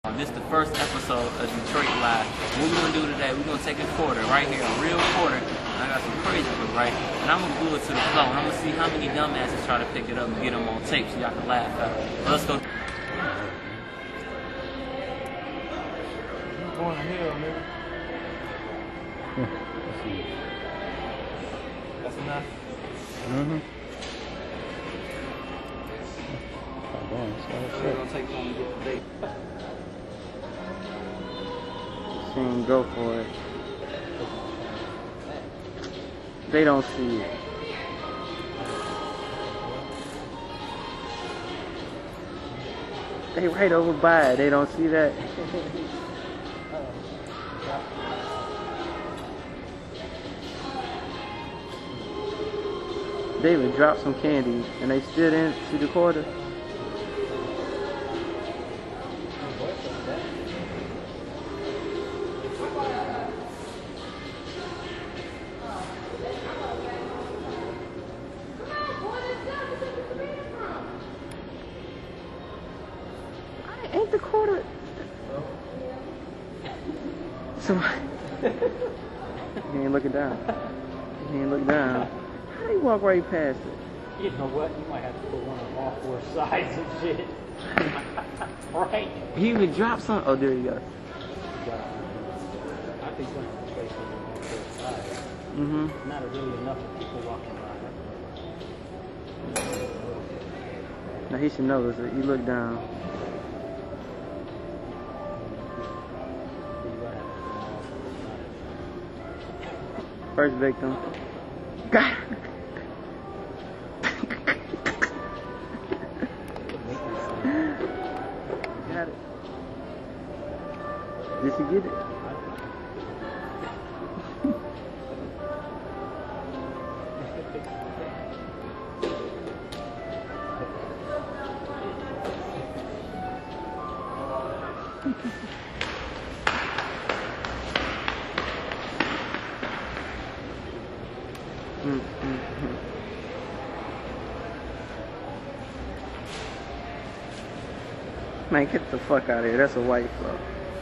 This is the first episode of Detroit Live. What we're gonna do today, we're gonna take a quarter right here, a real quarter. And I got some crazy ones, right? And I'm gonna glue it to the floor, and I'm gonna see how many dumbasses try to pick it up and get them on tape so y'all can laugh at it. So let's go. I'm going to hell, nigga. Let's see. That's enough? Mm-hmm. We're gonna take one and get the bait. See him go for it. They don't see it. They right over by it. They don't see that. David dropped some candy and they still didn't see the quarter. Ain't the quarter? So he ain't looking down. He ain't looking down. How do you walk right past it? You know what? You might have to put one on all four sides and shit. Right. He even dropped some. Oh, there you go. I think one of the places on all four sides. Mm-hmm. Not really enough for people walking by. Now he should notice it. You look down. First victim. Got it. Got it. Did she get it? Man, get the fuck out of here. That's a white flow.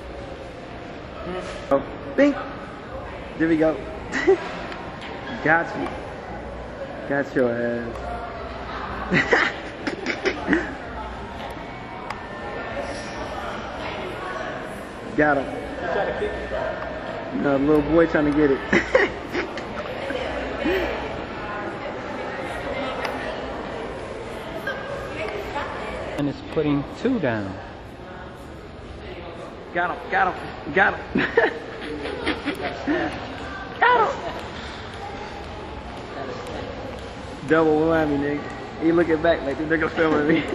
Oh, bing! There we go. Got you. Got your ass. Got him. No, little boy trying to get it. And it's putting two down. Got him, got him, got him. Got him. Double whammy, nigga. He looking back like this nigga filming me.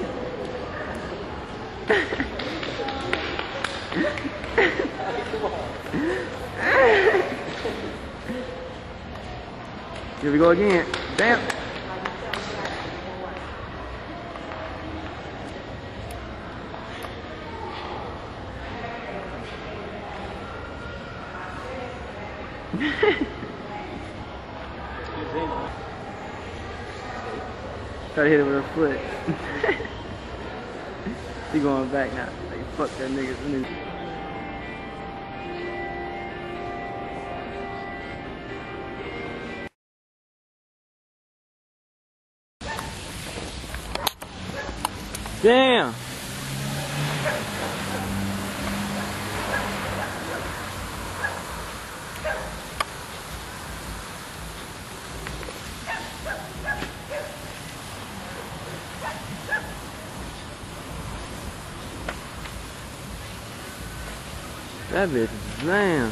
Here we go again. Damn. Try to hit it with her foot. She going back now. Like, fuck that nigga. Damn. That bitch, damn.